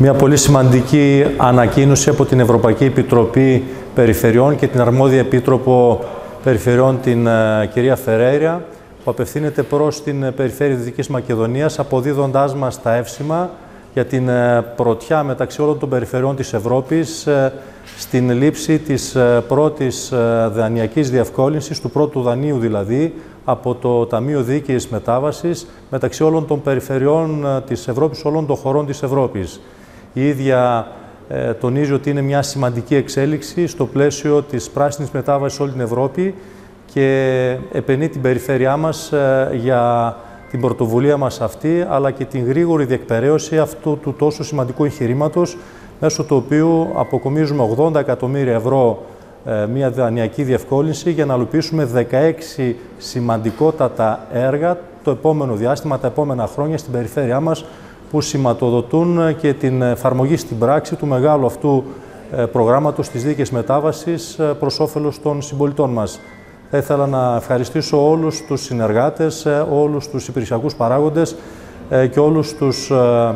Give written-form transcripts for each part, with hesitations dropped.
Μια πολύ σημαντική ανακοίνωση από την Ευρωπαϊκή Επιτροπή Περιφερειών και την αρμόδια Επίτροπο Περιφερειών, την κυρία Φερέιρα, που απευθύνεται προς την Περιφέρεια Δυτικής Μακεδονίας, αποδίδοντάς μας τα εύσημα για την πρωτιά μεταξύ όλων των περιφερειών της Ευρώπης στην λήψη της πρώτης δανειακής διευκόλυνσης, του πρώτου δανείου δηλαδή, από το Ταμείο Δίκαιης Μετάβασης μεταξύ όλων των περιφερειών της Ευρώπης, όλων των χωρών της Ευρώπης. Η ίδια τονίζει ότι είναι μια σημαντική εξέλιξη στο πλαίσιο της πράσινης μετάβασης σε όλη την Ευρώπη και επενεί την περιφέρειά μας για την πρωτοβουλία μας αυτή, αλλά και την γρήγορη διεκπεραίωση αυτού του τόσο σημαντικού εγχειρήματος, μέσω του οποίου αποκομίζουμε 80 εκατομμύρια ευρώ μια δανειακή διευκόλυνση για να υλοποιήσουμε 16 σημαντικότατα έργα το επόμενο διάστημα, τα επόμενα χρόνια στην περιφέρειά μας, που σηματοδοτούν και την εφαρμογή στην πράξη του μεγάλου αυτού προγράμματος της δίκαιης μετάβασης προς όφελος των συμπολιτών μας. Θα ήθελα να ευχαριστήσω όλους τους συνεργάτες, όλους τους υπηρεσιακούς παράγοντες και όλους τους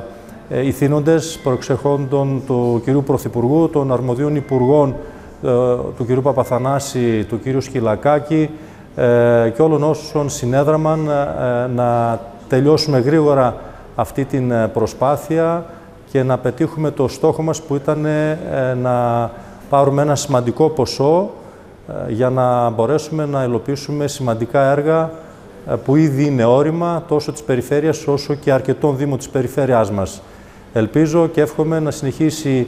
ηθήνοντες προεξεχόντων του κυρίου Πρωθυπουργού, των αρμοδίων υπουργών, του κυρίου Παπαθανάση, του κυρίου Σκυλακάκη και όλων όσων συνέδραμαν να τελειώσουμε γρήγορα αυτή την προσπάθεια και να πετύχουμε το στόχο μας, που ήταν να πάρουμε ένα σημαντικό ποσό για να μπορέσουμε να υλοποιήσουμε σημαντικά έργα που ήδη είναι όρημα τόσο της περιφέρειας όσο και αρκετών δήμων της περιφέρειάς μας. Ελπίζω και εύχομαι να συνεχίσει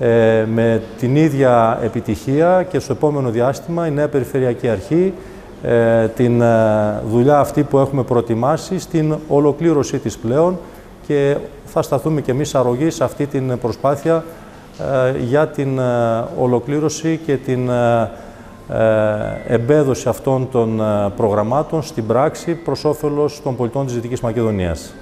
με την ίδια επιτυχία και στο επόμενο διάστημα η νέα Περιφερειακή Αρχή την δουλειά αυτή που έχουμε προετοιμάσει στην ολοκλήρωσή της πλέον, και θα σταθούμε και εμείς αρρωγοί σε αυτή την προσπάθεια για την ολοκλήρωση και την εμπέδωση αυτών των προγραμμάτων στην πράξη προς όφελος των πολιτών της Δυτικής Μακεδονίας.